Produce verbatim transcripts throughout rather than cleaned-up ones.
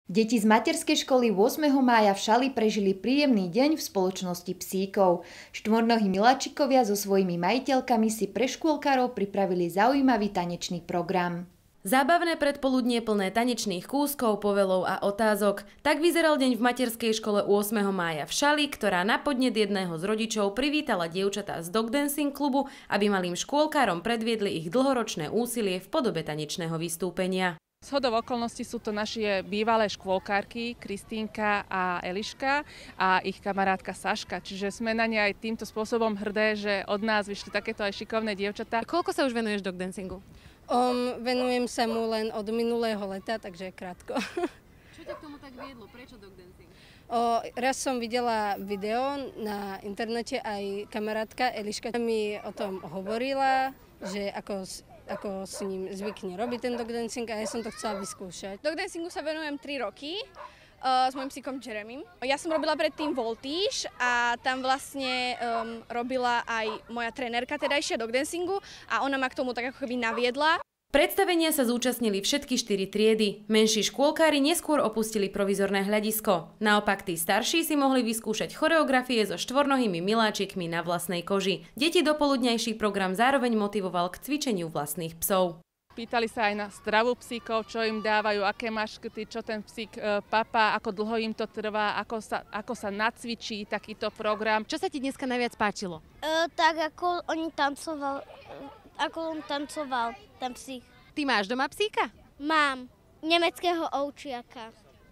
Deti z materskej školy ôsmeho mája v Šali prežili príjemný deň v spoločnosti psíkov. Štvornohí miláčikovia so svojimi majiteľkami si pre škôlkarov pripravili zaujímavý tanečný program. Zábavné predpoludnie plné tanečných kúskov, povelov a otázok. Tak vyzeral deň v materskej škole ôsmeho mája v Šali, ktorá na podnet jedného z rodičov privítala dievčatá z Dog Dancing klubu, aby malým škôlkárom predviedli ich dlhoročné úsilie v podobe tanečného vystúpenia. Zhodou okolností sú to naše bývalé škôlkárky Kristínka a Eliška a ich kamarátka Saška. Čiže sme na ne aj týmto spôsobom hrdé, že od nás vyšli takéto aj šikovné dievčatá. Koľko sa už venuješ dog dancingu? Um, venujem sa mu len od minulého leta, takže krátko. Čo ťa k tomu tak viedlo? Prečo dog dancing? O, raz som videla video na internete, aj kamarátka Eliška mi o tom hovorila, že ako ako s ním zvykne robiť ten dog dancing a ja som to chcela vyskúšať. Dog dancingu sa venujem tri roky uh, s mojím psíkom Jeremym. Ja som robila predtým voltíž a tam vlastne um, robila aj moja trenérka tedajšia dog dancingu a ona ma k tomu tak ako keby naviedla. Predstavenia sa zúčastnili všetky štyri triedy. Menší škôlkári neskôr opustili provizorné hľadisko. Naopak tí starší si mohli vyskúšať choreografie so štvornohými miláčikmi na vlastnej koži. Deti dopoludňajší program zároveň motivoval k cvičeniu vlastných psov. Pýtali sa aj na stravu psíkov, čo im dávajú, aké maškety, čo ten psík e, papá, ako dlho im to trvá, ako sa, ako sa nacvičí takýto program. Čo sa ti dneska najviac páčilo? E, tak ako oni tancoval, ako on tancoval, ten psík. Ty máš doma psíka? Mám. Nemeckého ovčiaka.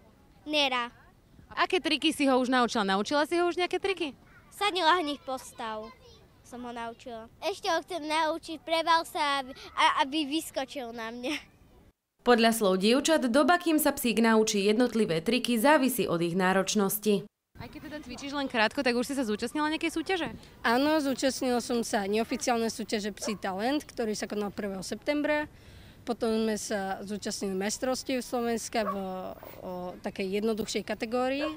Nera. Aké triky si ho už naučila? Naučila si ho už nejaké triky? Sadni, lahni, postav. Som ho naučila. Ešte ho chcem naučiť, prebal sa, aby, aby vyskočil na mňa. Podľa slov dievčat, doba, kým sa psík naučí jednotlivé triky, závisí od ich náročnosti. Aj keď teda cvičíš len krátko, tak už si sa zúčastnila nejakej súťaže? Áno, zúčastnila som sa neoficiálnej súťaže Psí talent, ktorý sa konal prvého septembra. Potom sme sa zúčastnili mestrovstiev Slovenska v o, takej jednoduchšej kategórii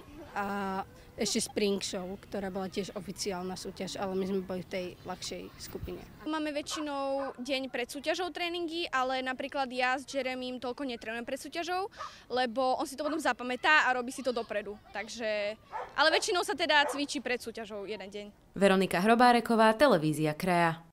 a ešte Spring Show, ktorá bola tiež oficiálna súťaž, ale my sme boli v tej ľahšej skupine. Máme väčšinou deň pred súťažou tréningy, ale napríklad ja s Jeremym toľko netrénujem pred súťažou, lebo on si to potom zapamätá a robí si to dopredu. Takže, ale väčšinou sa teda cvičí pred súťažou jeden deň. Veronika Hrobáreková, televízia Kraja.